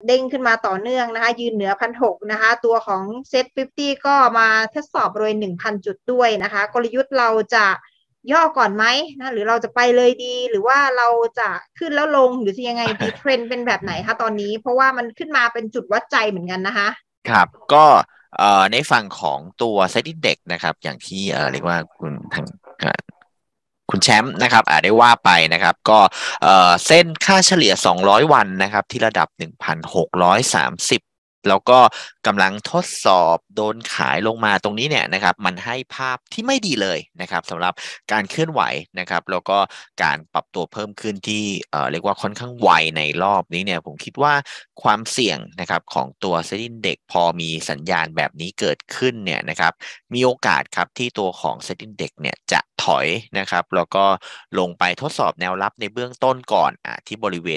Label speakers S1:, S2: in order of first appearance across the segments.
S1: เด้งขึ้นมาต่อเนื่องนะคะยืนเหนือ1,600นะคะตัวของเซ็ต50ก็มาทดสอบบริเวณ 1,000 จุดด้วยนะคะกลยุทธ์เราจะย่อก่อนไหมนะหรือเราจะไปเลยดีหรือว่าเราจะขึ้นแล้วลงหรือจะยังไงดีเทรนด์เป็นแบบไหนคะตอนนี้เพราะว่ามันขึ้นมาเป็นจุดวัดใจเหมือนกันนะคะ
S2: ครับก็ในฝั่งของตัวเซ็ตอินเด็กนะครับอย่างที่เรียกว่าเอ่อคุณแชมป์นะครับได้ว่าไปนะครับก็เส้นค่าเฉลี่ย200วันนะครับที่ระดับ1,630แล้วก็กำลังทดสอบโดนขายลงมาตรงนี้เนี่ยนะครับมันให้ภาพที่ไม่ดีเลยนะครับสำหรับการเคลื่อนไหวนะครับแล้วก็การปรับตัวเพิ่มขึ้นที่เรียกว่าค่อนข้างไวในรอบนี้เนี่ยผมคิดว่าความเสี่ยงนะครับของตัวเซ็นดิ้งเด็กพอมีสัญญาณแบบนี้เกิดขึ้นเนี่ยนะครับมีโอกาสครับที่ตัวของเซ็นดิ้งเด็กเนี่ยจะถอยนะครับแล้วก็ลงไปทดสอบแนวรับในเบื้องต้นก่อนที่บริเวณ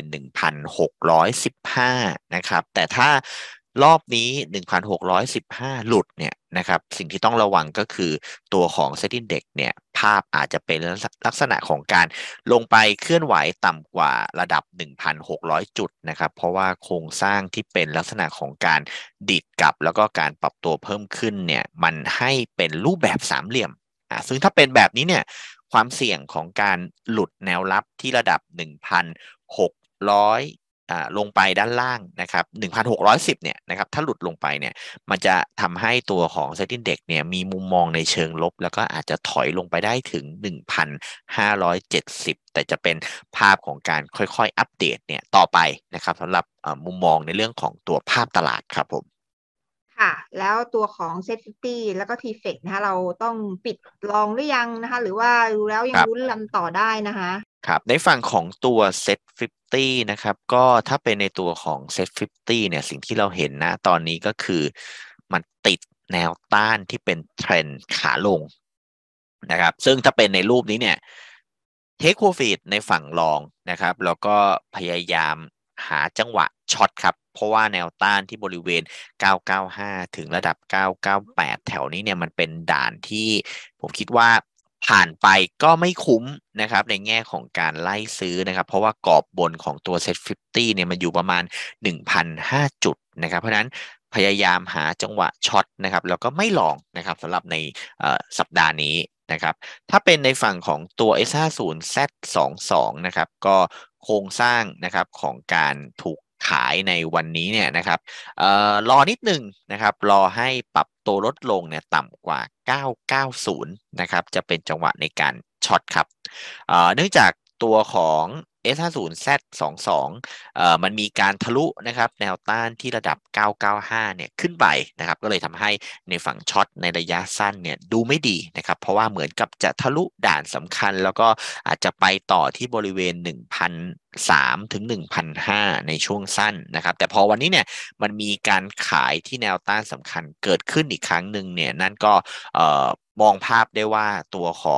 S2: 1,615นะครับแต่ถ้ารอบนี้1,615หลุดเนี่ยนะครับสิ่งที่ต้องระวังก็คือตัวของ Set Index เนี่ยภาพอาจจะเป็นลักษณะของการลงไปเคลื่อนไหวต่ำกว่าระดับ1,600จุดนะครับเพราะว่าโครงสร้างที่เป็นลักษณะของการดิดกลับแล้วก็การปรับตัวเพิ่มขึ้นเนี่ยมันให้เป็นรูปแบบสามเหลี่ยมซึ่งถ้าเป็นแบบนี้เนี่ยความเสี่ยงของการหลุดแนวรับที่ระดับ1,600ลงไปด้านล่างนะครับ1,610เนี่ยนะครับถ้าหลุดลงไปเนี่ยมันจะทำให้ตัวของ Set Index เนี่ยมีมุมมองในเชิงลบแล้วก็อาจจะถอยลงไปได้ถึง1,570แต่จะเป็นภาพของการค่อยๆอัปเดตเนี่ยต่อไปนะครับสำหรับมุมมองในเรื่องของตัวภาพตลาดครับผม
S1: ค่ะแล้วตัวของเซ็ต50แล้วก็ทีเฟกนะคะเราต้องปิดลองหรือยังนะคะหรือว่าดูแล้วยังลุ้นลำต่อได้นะคะ
S2: ครับในฝั่งของตัว Set 50นะครับก็ถ้าเป็นในตัวของ Set 50เนี่ยสิ่งที่เราเห็นนะตอนนี้ก็คือมันติดแนวต้านที่เป็นเทรนขาลงนะครับซึ่งถ้าเป็นในรูปนี้เนี่ยเทคโปรฟิตในฝั่งรองนะครับแล้วก็พยายามหาจังหวะช็อตครับเพราะว่าแนวต้านที่บริเวณ995ถึงระดับ998แถวนี้เนี่ยมันเป็นด่านที่ผมคิดว่าผ่านไปก็ไม่คุ้มนะครับในแง่ของการไล่ซื้อนะครับเพราะว่ากรอบบนของตัว Set 50เนี่ยมันอยู่ประมาณ1,005จุดนะครับเพราะฉะนั้นพยายามหาจังหวะช็อตนะครับแล้วก็ไม่ลองนะครับสำหรับในสัปดาห์นี้นะครับถ้าเป็นในฝั่งของตัว S50Z22 นะครับก็โครงสร้างนะครับของการถูกขายในวันนี้เนี่ยนะครับรอนิดหนึ่งนะครับรอให้ปรับตัวลดลงเนี่ยต่ำกว่า990นะครับจะเป็นจังหวะในการช็อตครับเนื่องจากตัวของ S50Z22มันมีการทะลุนะครับแนวต้านที่ระดับ995เนี่ยขึ้นไปนะครับก็เลยทำให้ในฝั่งช็อตในระยะสั้นเนี่ยดูไม่ดีนะครับเพราะว่าเหมือนกับจะทะลุด่านสำคัญแล้วก็อาจจะไปต่อที่บริเวณ1,003ถึง1,005ในช่วงสั้นนะครับแต่พอวันนี้เนี่ยมันมีการขายที่แนวต้านสำคัญเกิดขึ้นอีกครั้งหนึ่งเนี่ยนั่นก็มองภาพได้ว่าตัวของ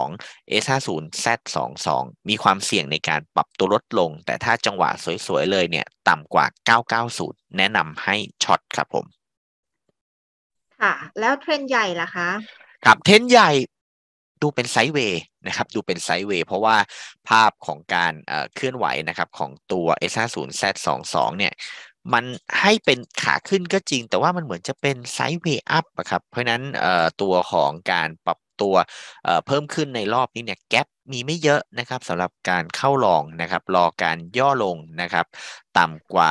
S2: S50Z22 มีความเสี่ยงในการปรับตัวลดลงแต่ถ้าจังหวะสวยๆเลยเนี่ยต่ำกว่า990แนะนำให้ช็อตครับผม
S1: ค่ะแล้วเทรนด์ใหญ่ล่ะคะ
S2: ครับเทรนใหญ่ดูเป็นไซด์เวย์นะครับดูเป็นไซด์เวย์เพราะว่าภาพของการเคลื่อนไหวนะครับของตัว S50Z22 เนี่ยมันให้เป็นขาขึ้นก็จริงแต่ว่ามันเหมือนจะเป็นไซด์เวย์อัพอะครับเพราะฉะนั้นตัวของการปรับตัวเพิ่มขึ้นในรอบนี้เนี่ยแกปมีไม่เยอะนะครับสำหรับการเข้าลองนะครับรอการย่อลงนะครับต่ำกว่า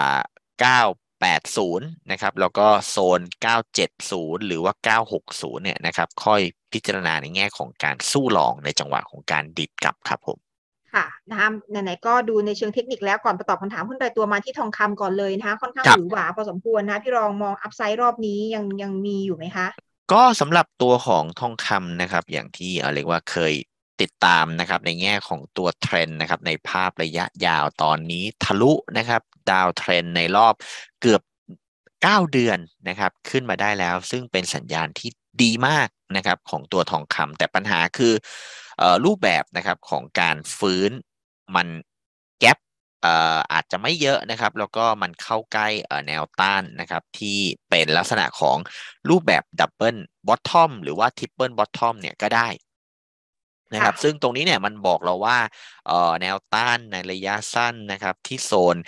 S2: 980นะครับแล้วก็โซน970หรือว่า960เนี่ยนะครับค่อยพิจารณาในแง่ของการสู้รองในจังหวะของการดิดกลับครับผม
S1: ค่ะนะคะไหนๆก็ดูในเชิงเทคนิคแล้วก่อนไปตอบคำถามหุ้นรายตัวมาที่ทองคำก่อนเลยนะคะค่อนข้างหวือห
S2: ครับ
S1: วาพอสมควรนะพี่รองมองอัพไซด์รอบนี้ยังมีอยู่ไหมคะ
S2: ก็สำหรับตัวของทองคำนะครับอย่างที่เรียกว่าเคยติดตามนะครับในแง่ของตัวเทรนด์นะครับในภาพระยะยาวตอนนี้ทะลุนะครับดาวเทรนในรอบเกือบ9 เดือนนะครับขึ้นมาได้แล้วซึ่งเป็นสัญญาณที่ดีมากนะครับของตัวทองคำแต่ปัญหาคือรูปแบบนะครับของการฟื้นมันแกป อาจจะไม่เยอะนะครับแล้วก็มันเข้าใกล้แนวต้านนะครับที่เป็นลักษณะของรูปแบบดับเบิลบอททอมหรือว่าทริปเปิลบอททอมเนี่ยก็ได้นะครับซึ่ง
S1: ค่ะ
S2: ตรงนี้เนี่ยมันบอกเราว่าแนวต้านในระยะสั้นนะครับที่โซน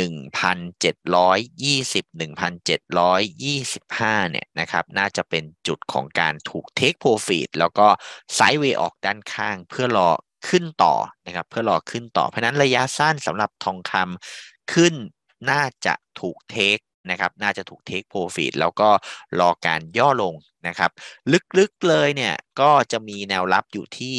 S2: 1,7201,725เนี่ยนะครับน่าจะเป็นจุดของการถูก take profit แล้วก็ไซด์เวย์ออกด้านข้างเพื่อรอขึ้นต่อนะครับเพื่อรอขึ้นต่อเพราะฉะนั้นระยะสั้นสำหรับทองคำขึ้นน่าจะถูกเทคนะครับน่าจะถูกเทคโปรฟิตแล้วก็รอการย่อลงนะครับลึกๆเลยเนี่ยก็จะมีแนวรับอยู่ที่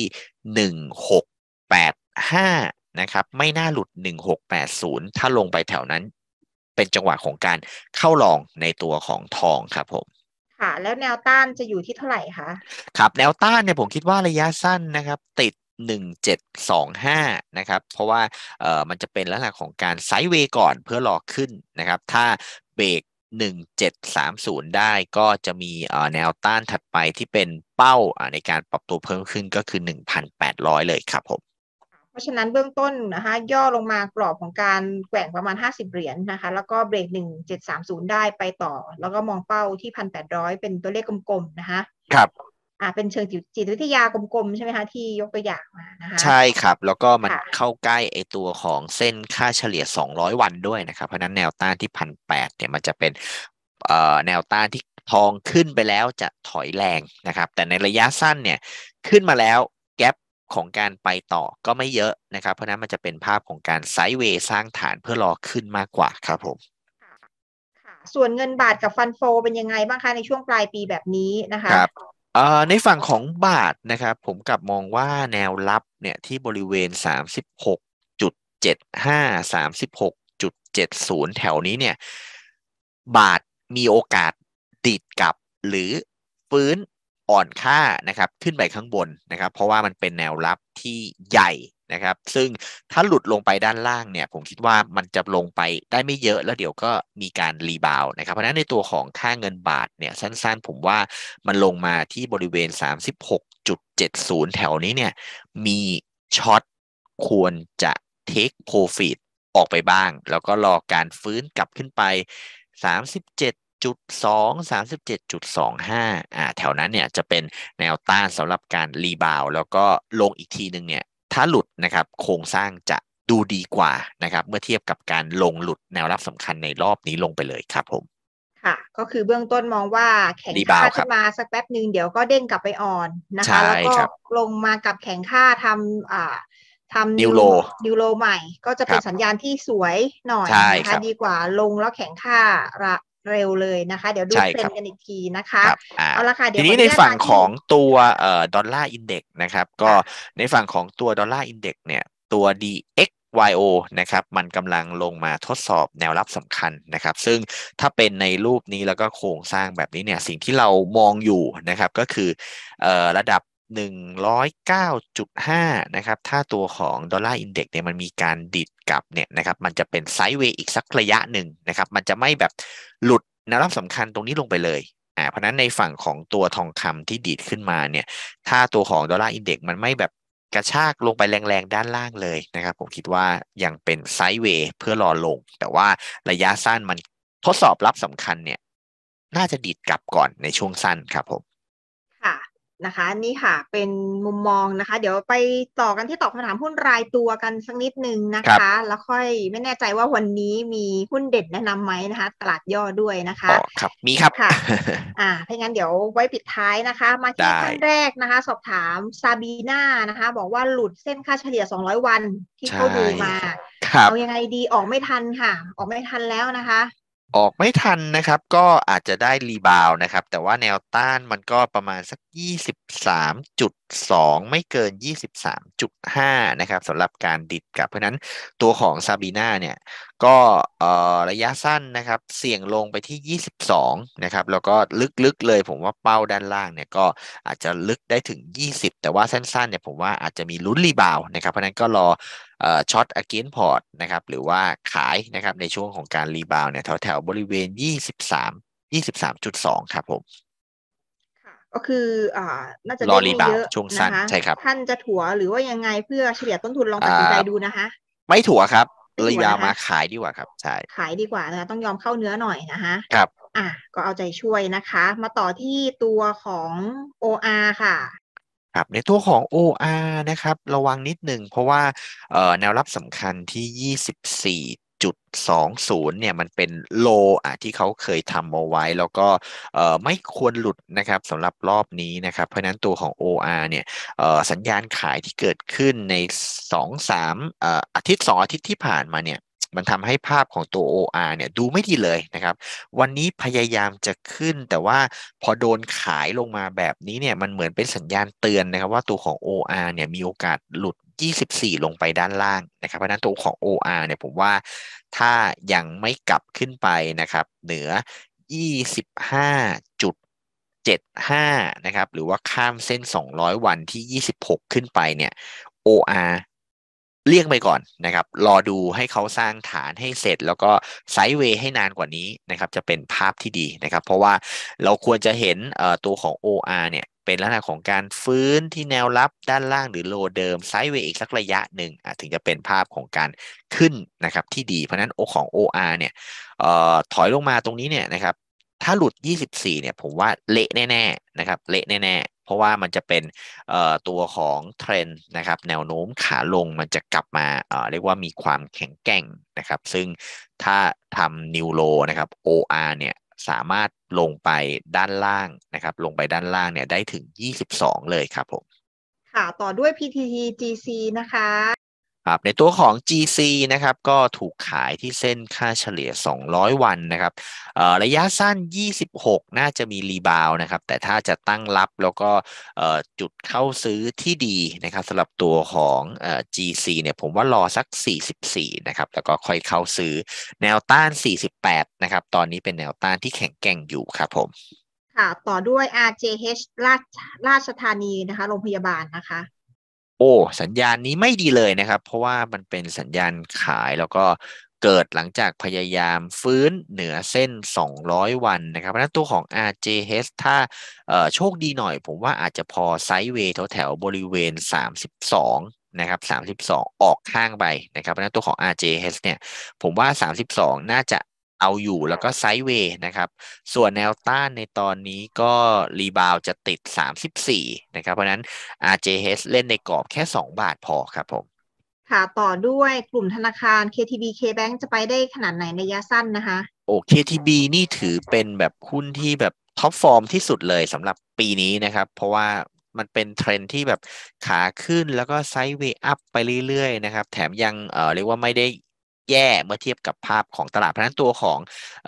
S2: 1685นะครับไม่น่าหลุด1680ถ้าลงไปแถวนั้นเป็นจังหวะของการเข้าลองในตัวของทองครับผม
S1: ค่ะแล้วแนวต้านจะอยู่ที่เท่าไหร่คะ
S2: ครับแนวต้านเนี่ยผมคิดว่าระยะสั้นนะครับติด1725นะครับเพราะว่ามันจะเป็นลักษณะของการไซด์เวย์ก่อนเพื่อรอขึ้นนะครับถ้าเบรก1730ได้ก็จะมีแนวต้านถัดไปที่เป็นเป้าในการปรับตัวเพิ่มขึ้นก็คือ1,800เลยครับผม
S1: เพราะฉะนั้นเบื้องต้นนะคะย่อลงมากรอบของการแกว่งประมาณ50 เหรียญนะคะแล้วก็เบรก1730ได้ไปต่อแล้วก็มองเป้าที่1,800เป็นตัวเลขกลมๆนะคะ
S2: ครับ
S1: เป็นเชิงจิตวิทยากลมๆใช่ไหมคะที่ยกตัวอย่างมานะคะ
S2: ใช่ครับแล้วก็มัน
S1: ค่ะ
S2: เข้าใกล้ไอตัวของเส้นค่าเฉลี่ย200วันด้วยนะครับเพราะฉะนั้นแนวต้านที่1,800เนี่ยมันจะเป็นแนวต้านที่ทองขึ้นไปแล้วจะถอยแรงนะครับแต่ในระยะสั้นเนี่ยขึ้นมาแล้วแกปของการไปต่อก็ไม่เยอะนะครับเพราะฉะนั้นมันจะเป็นภาพของการไซด์เวย์สร้างฐานเพื่อรอขึ้นมากกว่าครับผม
S1: ค่ะส่วนเงินบาทกับฟันโฟเป็นยังไงบ้างคะในช่วงปลายปีแบบนี้นะคะ
S2: ครับในฝั่งของบาทนะครับผมกลับมองว่าแนวรับเนี่ยที่บริเวณ36.7536.70แถวนี้เนี่ยบาทมีโอกาสดีดกลับหรือฟื้นอ่อนค่านะครับขึ้นไปข้างบนนะครับเพราะว่ามันเป็นแนวรับที่ใหญ่นะครับซึ่งถ้าหลุดลงไปด้านล่างเนี่ยผมคิดว่ามันจะลงไปได้ไม่เยอะแล้วเดี๋ยวก็มีการรีบาวนะครับเพราะฉะนั้นในตัวของค่าเงินบาทเนี่ยสั้นๆผมว่ามันลงมาที่บริเวณ36.70แถวนี้เนี่ยมีช็อตควรจะ take profit ออกไปบ้างแล้วก็รอการฟื้นกลับขึ้นไป37.237.25แถวนั้นเนี่ยจะเป็นแนวต้านสำหรับการรีบาวแล้วก็ลงอีกทีหนึ่งเนี่ยถ้าหลุดนะครับโครงสร้างจะดูดีกว่านะครับเมื่อเทียบกับการลงหลุดแนวรับสำคัญในรอบนี้ลงไปเลยครับผม
S1: ค่ะก็คือเบื้องต้นมองว่าแข็ง
S2: รี
S1: ค่า
S2: บาวครับ
S1: ขึ้นมาสักแป๊บหนึ่งเดี๋ยวก็เด้งกลับไปอ่อนนะ
S2: ใช่
S1: คะแล้วก็
S2: ครับ
S1: ลงมากับแข็งค่าทำ
S2: นิวโล
S1: นิวโลใหม่ก็จะเป็นสัญ
S2: ครับ
S1: ญาณที่สวยหน่อย
S2: ใช่
S1: นะ
S2: ครับ
S1: คะดีกว่าลงแล้วแข็งค่าระเร็วเลยนะคะเดี๋ยวดู
S2: ใช่ครับ
S1: เทรนด์กันอีกทีนะคะ
S2: ครับ
S1: เอาละค่ะเดี๋
S2: ทีนี้
S1: ยวขออนุญาต
S2: ในฝั่งข
S1: มาที่
S2: องตัวดอลลาร์อินเด็กนะครับก็
S1: ค่ะ
S2: ในฝั่งของตัวดอลลาร์อินเด็กเนี่ยตัว DXYO นะครับมันกำลังลงมาทดสอบแนวรับสำคัญนะครับซึ่งถ้าเป็นในรูปนี้แล้วก็โครงสร้างแบบนี้เนี่ยสิ่งที่เรามองอยู่นะครับก็คือระดับ109.5นะครับถ้าตัวของดอลลาร์อินเด็กเนี่ยมันมีการดิดกลับเนี่ยนะครับมันจะเป็นไซด์เวย์อีกสักระยะหนึ่งนะครับมันจะไม่แบบหลุดแนวรับสำคัญตรงนี้ลงไปเลยเพราะฉะนั้นในฝั่งของตัวทองคำที่ดีดขึ้นมาเนี่ยถ้าตัวของดอลลาร์อินเด็กซ์มันไม่แบบกระชากลงไปแรงๆด้านล่างเลยนะครับผมคิดว่ายังเป็นไซด์เวย์เพื่อรอลงแต่ว่าระยะสั้นมันทดสอบรับสำคัญเนี่ยน่าจะดีดกลับก่อนในช่วงสั้นครับผม
S1: ค่ะนะคะนี่ค่ะเป็นมุมมองนะคะเดี๋ยวไปต่อกันที่ตอบคำถามหุ้นรายตัวกันสักนิดนึงนะ
S2: ครับ
S1: คะแล้วค่อยไม่แน่ใจว่าวันนี้มีหุ้นเด็ดแนะนำไหมนะคะตลาดย่อด้วยนะคะ
S2: อ๋อครับมีครับ
S1: ค่ะถ้างั้นเดี๋ยวไว้ปิดท้ายนะคะมา ที่
S2: ได้
S1: ท่านแรกนะคะสอบถามซาบีนานะคะบอกว่าหลุดเส้นค่าเฉลี่ย200วันที่
S2: ใช่
S1: เขาดูมา
S2: ครับ
S1: เอายังไงดีออกไม่ทันค่ะออกไม่ทันแล้วนะคะ
S2: ออกไม่ทันนะครับก็อาจจะได้รีบาวนะครับแต่ว่าแนวต้านมันก็ประมาณสัก23.2ไม่เกิน23.5นะครับสำหรับการดิดกลับเพราะฉะนั้นตัวของซาบีนาเนี่ยก็ระยะสั้นนะครับเสี่ยงลงไปที่22นะครับแล้วก็ลึกๆเลยผมว่าเป้าด้านล่างเนี่ยก็อาจจะลึกได้ถึง20แต่ว่าสั้นๆเนี่ยผมว่าอาจจะมีลุ้นรีบาวนะครับเพราะฉะนั้นก็รอช็อต against port นะครับหรือว่าขายนะครับในช่วงของการรีบาวเนี่ยแถวแถวบริเวณ23.2ครับผม
S1: ค่ะก็คือน่าจะ
S2: รอรีบาว
S1: เด้งไม่เยอะ
S2: ช่วงสั้น
S1: นะคะ
S2: ใช่ครับ
S1: ท่านจะถัวหรือว่ายังไงเพื่อเฉลี่ยต้นทุนลอง
S2: อ่
S1: ตัดสินใจ
S2: า
S1: ดูนะคะ
S2: ไม่ถั่วครับ
S1: ไม่
S2: รีบาว
S1: ถัวนะคะ
S2: มาขายดีกว่าครับใช่
S1: ขายดีกว่านะคะต้องยอมเข้าเนื้อหน่อยนะคะ
S2: ครับ
S1: ก็เอาใจช่วยนะคะมาต่อที่ตัวของ OR ค่ะ
S2: ครับในตัวของ OR นะครับระวังนิดหนึ่งเพราะว่าแนวรับสำคัญที่24.20เนี่ยมันเป็นโลที่เขาเคยทำเอาไว้แล้วก็ไม่ควรหลุดนะครับสำหรับรอบนี้นะครับเพราะฉะนั้นตัวของ OR เนี่ยสัญญาณขายที่เกิดขึ้นใน2-3อาทิตย์ที่ผ่านมาเนี่ยมันทำให้ภาพของตัว OR เนี่ยดูไม่ดีเลยนะครับวันนี้พยายามจะขึ้นแต่ว่าพอโดนขายลงมาแบบนี้เนี่ยมันเหมือนเป็นสัญญาณเตือนนะครับว่าตัวของ OR เนี่ยมีโอกาสหลุด24ลงไปด้านล่างนะครับเพราะฉะนั้นตัวของ OR เนี่ยผมว่าถ้ายังไม่กลับขึ้นไปนะครับเหนือ25.75นะครับหรือว่าข้ามเส้น200วันที่26ขึ้นไปเนี่ย OR เลี่ยงไปก่อนนะครับรอดูให้เขาสร้างฐานให้เสร็จแล้วก็ไซด์เวย์ให้นานกว่านี้นะครับจะเป็นภาพที่ดีนะครับเพราะว่าเราควรจะเห็นตัวของ OR เนี่ยเป็นลักษณะของการฟื้นที่แนวรับด้านล่างหรือโลเดิมไซด์เวย์อีกสักระยะหนึ่งถึงจะเป็นภาพของการขึ้นนะครับที่ดีเพราะนั้นโอของ OR เนี่ยถอยลงมาตรงนี้เนี่ยนะครับถ้าหลุด24เนี่ยผมว่าเละแน่ๆนะครับเละแน่ๆเพราะว่ามันจะเป็นตัวของเทรนด์นะครับแนวโน้มขาลงมันจะกลับมาเรียกว่ามีความแข็งแกร่งนะครับซึ่งถ้าทำนิวโลนะครับ OR เนี่ยสามารถลงไปด้านล่างนะครับลงไปด้านล่างเนี่ยได้ถึง22เลยครับผม
S1: ค่ะต่อด้วย PTTGC นะคะ
S2: ครับในตัวของ GC นะครับก็ถูกขายที่เส้นค่าเฉลี่ย200วันนะครับระยะสั้น26น่าจะมีรีบาวนะครับแต่ถ้าจะตั้งรับแล้วก็จุดเข้าซื้อที่ดีนะครับสำหรับตัวของGC เนี่ยผมว่ารอสัก44นะครับแล้วก็ค่อยเข้าซื้อแนวต้าน48นะครับตอนนี้เป็นแนวต้านที่แข็งแกร่งอยู่ครับผม
S1: ค่ะต่อด้วย RJH ราชธานีนะคะโรงพยาบาลนะคะ
S2: โอ้สัญญาณนี้ไม่ดีเลยนะครับเพราะว่ามันเป็นสัญญาณขายแล้วก็เกิดหลังจากพยายามฟื้นเหนือเส้น200วันนะครับเพราะฉะนั้นตัวของ RJH ถ้าโชคดีหน่อยผมว่าอาจจะพอไซด์เวย์แถวๆบริเวณ32นะครับ32ออกข้างไปนะครับเพราะฉะนั้นตัวของ RJH เนี่ยผมว่า32น่าจะเอาอยู่แล้วก็ไซด์เวย์นะครับส่วนแนวต้านในตอนนี้ก็รีบาวจะติด34นะครับเพราะฉะนั้น RJH เล่นในกรอบแค่2 บาทพอครับผม
S1: ค่ะต่อด้วยกลุ่มธนาคาร KTB KBank จะไปได้ขนาดไหนในระยะสั้นนะคะ
S2: โอ้ KTB นี่ถือเป็นแบบหุ้นที่แบบท็อปฟอร์มที่สุดเลยสำหรับปีนี้นะครับเพราะว่ามันเป็นเทรนด์ที่แบบขาขึ้นแล้วก็ไซด์เวย์อัพไปเรื่อยๆนะครับแถมยังเรียกว่าไม่ได้แย่เมื่อเทียบกับภาพของตลาดเพราะฉะนั้นตัวของ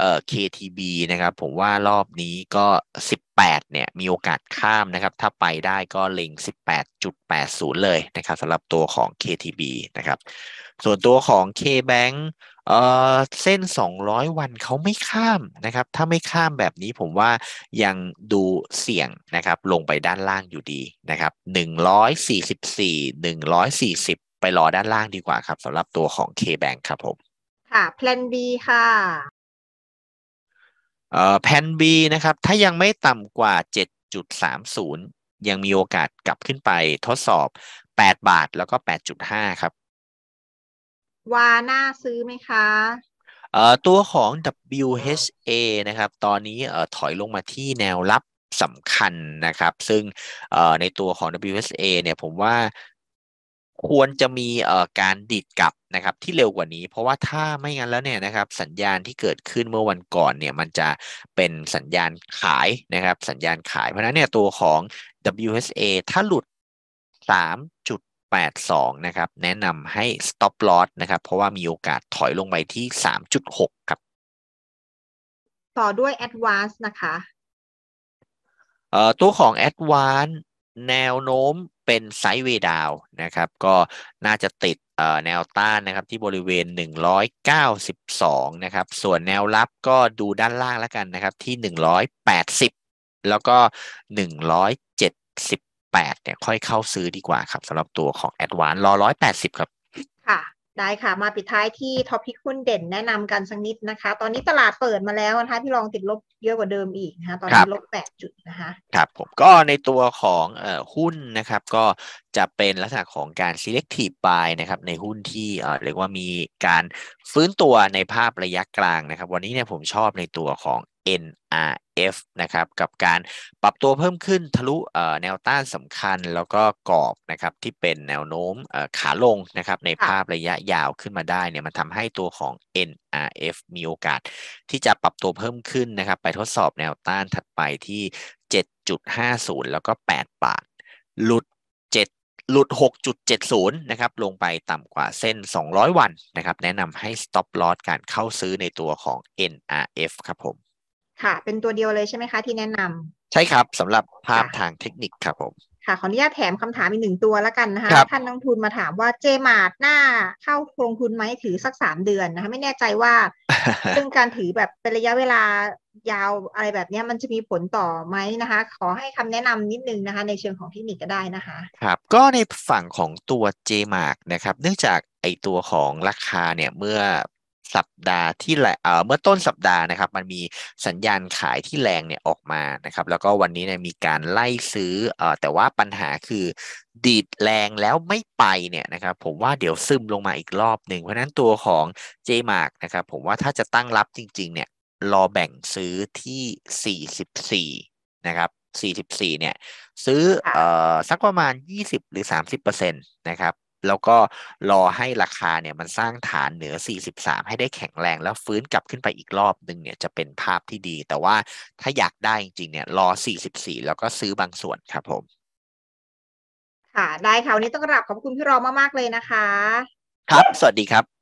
S2: KTB นะครับผมว่ารอบนี้ก็18เนี่ยมีโอกาสข้ามนะครับถ้าไปได้ก็เล็ง18.80เลยนะครับสำหรับตัวของ KTB นะครับส่วนตัวของ KBank เอ่เส้น200วันเขาไม่ข้ามนะครับถ้าไม่ข้ามแบบนี้ผมว่ายังดูเสี่ยงนะครับลงไปด้านล่างอยู่ดีนะครับ144140ไปรอด้านล่างดีกว่าครับสำหรับตัวของ KBank ครับผม
S1: ค่ะ Plan B ค่ะ
S2: แผน B นะครับถ้ายังไม่ต่ำกว่า7.30ยังมีโอกาสกลับขึ้นไปทดสอบ8บาทแล้วก็8.5ครับ
S1: วาน่าซื้อไหมคะ
S2: ตัวของ WHA นะครับตอนนี้ถอยลงมาที่แนวรับสำคัญนะครับซึ่งในตัวของ WHA เนี่ยผมว่าควรจะมีการดีดกลับนะครับที่เร็วกว่านี้เพราะว่าถ้าไม่งั้นแล้วเนี่ยนะครับสัญญาณที่เกิดขึ้นเมื่อวันก่อนเนี่ยมันจะเป็นสัญญาณขายนะครับสัญญาณขายเพราะฉะนั้นเนี่ยตัวของ WHA ถ้าหลุด3.82นะครับแนะนำให้ stop loss นะครับเพราะว่ามีโอกาสถอยลงไปที่3.6ครับ
S1: ต่อด้วย Advance นะคะ
S2: ตัวของ Advance แนวโน้มเป็นไซด์เวย์ดาวนะครับก็น่าจะติดแนวต้านนะครับที่บริเวณ192นะครับส่วนแนวรับก็ดูด้านล่างแล้วกันนะครับที่180แล้วก็178เนี่ยค่อยเข้าซื้อดีกว่าครับสำหรับตัวของ Advance รอ180ครับ
S1: ค่ะได้ค่ะมาปิดท้ายที่ท็อปพิกหุ้นเด่นแนะนำกันสักนิดนะคะตอนนี้ตลาดเปิดมาแล้วนะคะพี่ลองติดลบเยอะกว่าเดิมอีกนะคะตอนนี้ลบ
S2: ครับ
S1: 8 จุดนะคะ
S2: ครับผมก็ในตัวของหุ้นนะครับก็จะเป็นลักษณะของการ selective buy นะครับในหุ้นที่เรียกว่ามีการฟื้นตัวในภาพระยะกลางนะครับวันนี้เนี่ยผมชอบในตัวของ NRF นะครับกับการปรับตัวเพิ่มขึ้นทะลุแนวต้านสำคัญแล้วก็กรอบนะครับที่เป็นแนวโน้มขาลงนะครับในภาพระยะยาวขึ้นมาได้เนี่ยมันทำให้ตัวของ NRF มีโอกาสที่จะปรับตัวเพิ่มขึ้นนะครับไปทดสอบแนวต้านถัดไปที่7.50แล้วก็8บาทหลุดหลุด6.70นะครับลงไปต่ำกว่าเส้น200วันนะครับแนะนำให้ stop loss การเข้าซื้อในตัวของ NRF ครับผม
S1: ค่ะเป็นตัวเดียวเลยใช่ไหมคะที่แนะน
S2: ใช่ครับสำหรับภาพ
S1: ค่ะ
S2: ทางเทคนิคครับผม
S1: ค่ะขออนุญาตแถมคำถามอีกหนึ่งตัวแล้วกันนะคะ
S2: ครับ
S1: ท่านนักลงทุนมาถามว่าเจมาร์น่าเข้าลงทุนไหมถือสัก3 เดือนนะคะไม่แน่ใจว่าซึ่งการถือแบบเป็นระยะเวลายาวอะไรแบบนี้มันจะมีผลต่อไหมนะคะขอให้คำแนะนำนิดนึงนะคะในเชิงของเทคนิคก็ได้นะคะ
S2: ครับก็ในฝั่งของตัว JMark นะครับเนื่องจากไอตัวของราคาเนี่ยเมื่อสัปดาห์ที่แลเมื่อต้นสัปดาห์นะครับมันมีสัญญาณขายที่แรงเนี่ยออกมานะครับแล้วก็วันนี้เนี่ยมีการไล่ซื้อแต่ว่าปัญหาคือดีดแรงแล้วไม่ไปเนี่ยนะครับผมว่าเดี๋ยวซึมลงมาอีกรอบหนึ่งเพราะฉะนั้นตัวของ JMark นะครับผมว่าถ้าจะตั้งรับจริงๆเนี่ยรอแบ่งซื้อที่44นะครับ44เนี่ย ซื้อ
S1: ค่ะ
S2: สักประมาณ20หรือ30%นะครับแล้วก็รอให้ราคาเนี่ยมันสร้างฐานเหนือ43ให้ได้แข็งแรงแล้วฟื้นกลับขึ้นไปอีกรอบหนึ่งเนี่ยจะเป็นภาพที่ดีแต่ว่าถ้าอยากได้จริงๆเนี่ยรอ44แล้วก็ซื้อบางส่วนครับผม
S1: ค่ะได้ค่ะวันนี้ต้องกราบขอบคุณพี่รองมากๆเลยนะคะ
S2: ครับสวัสดีครับ